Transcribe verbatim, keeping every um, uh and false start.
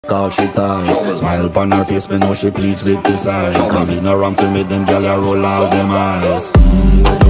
All she ties, smile upon her face, me know she pleased with this eyes. Come in around to make them gyal a roll out them eyes. Mm,